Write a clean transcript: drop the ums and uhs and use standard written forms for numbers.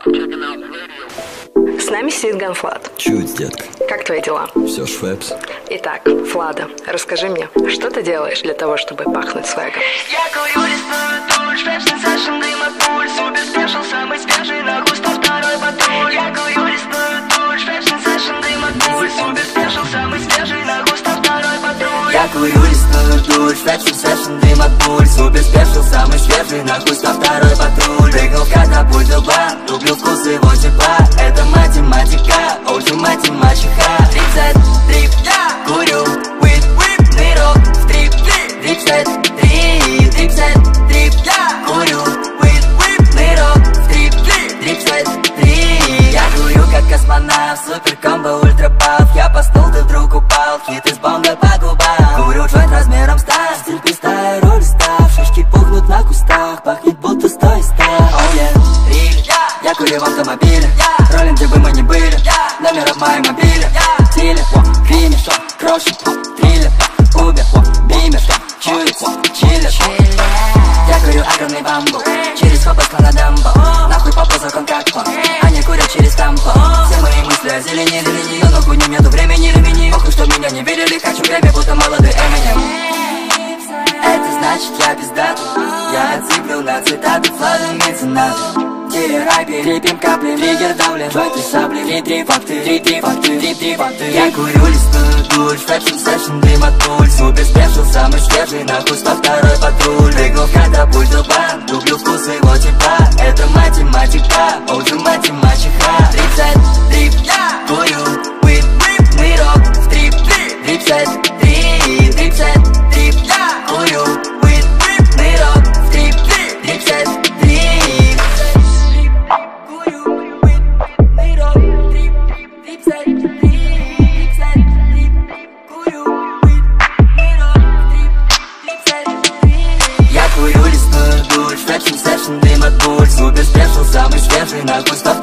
С нами сидит Ганфлад. Чуть, детка. Как твои дела? Все швепс. Итак, Влада, расскажи мне, что ты делаешь для того, чтобы пахнуть свегом? Я курю лесную дурь, швепс, сенсейшн, дым от пуль, супер спешл, самый свежий, на густо второй патруль. Я курю лесную дурь, швепс, сенсейшн, дым от пуль, супер спешл, самый свежий, на густо второй патруль. Я курю лесную дурь, швепс, сенсейшн, дым от пуль, супер спешл, самый свежий, на густо второй патруль. Прыгнул в катапульту бар, люблю вкус его тепла, это математика, ультимати мачеха. Трип-сет, трип, курю, whip, нырок, в трип, трип-сет, трип-сет, трип, курю, whip, нырок, в трип, трип-сет, трип. Я курю как космонавт, супер комбо, ультрапав. Я поснул, ты вдруг упал, хит из бомбы по губам. Курю джойнт размером став, стиль пистая, роль став. Шишки пухнут на кустах, пахнет будто 100 из 100. Oh yeah, трип, я курю в автомобиле, роллин, где бы мы ни были, номер в моем мобиле. Тиле, кример, крошит, триллер, убер, бимер, чует, чиллер. Я курю огромный бамбу, через хопа на дамбо. Нахуй попа закон как по, они курят через тампо. Все мои мысли о зелени, для нее нахуй нету времени, ремени. Похуй, что меня не видели, хочу гребе, будто молодой Эминем. Это значит я пиздатый, я отсыплю на цитаты, флажем меценаты. Ай, перепьем капли, триггер давлен, джойнты сабли, три факты. Я курю лесную дурь, швепс, сенсейшн, дым от пуль, супер спешл, самый свежий, нахуй 102-й патруль. Прыгнул в катапульту бан, люблю вкус его тепла, это математика, ультимати мачеха. Трип-сет, трип, курю, whip, нырок, в трип, трип-сет, трип-сет, трип, курю, whip, нырок, в трип, трип-сет, трип. Я курю лесную дурь, швепс, сенсейшн, дым от пуль, супер спешл, самый свежий, на густо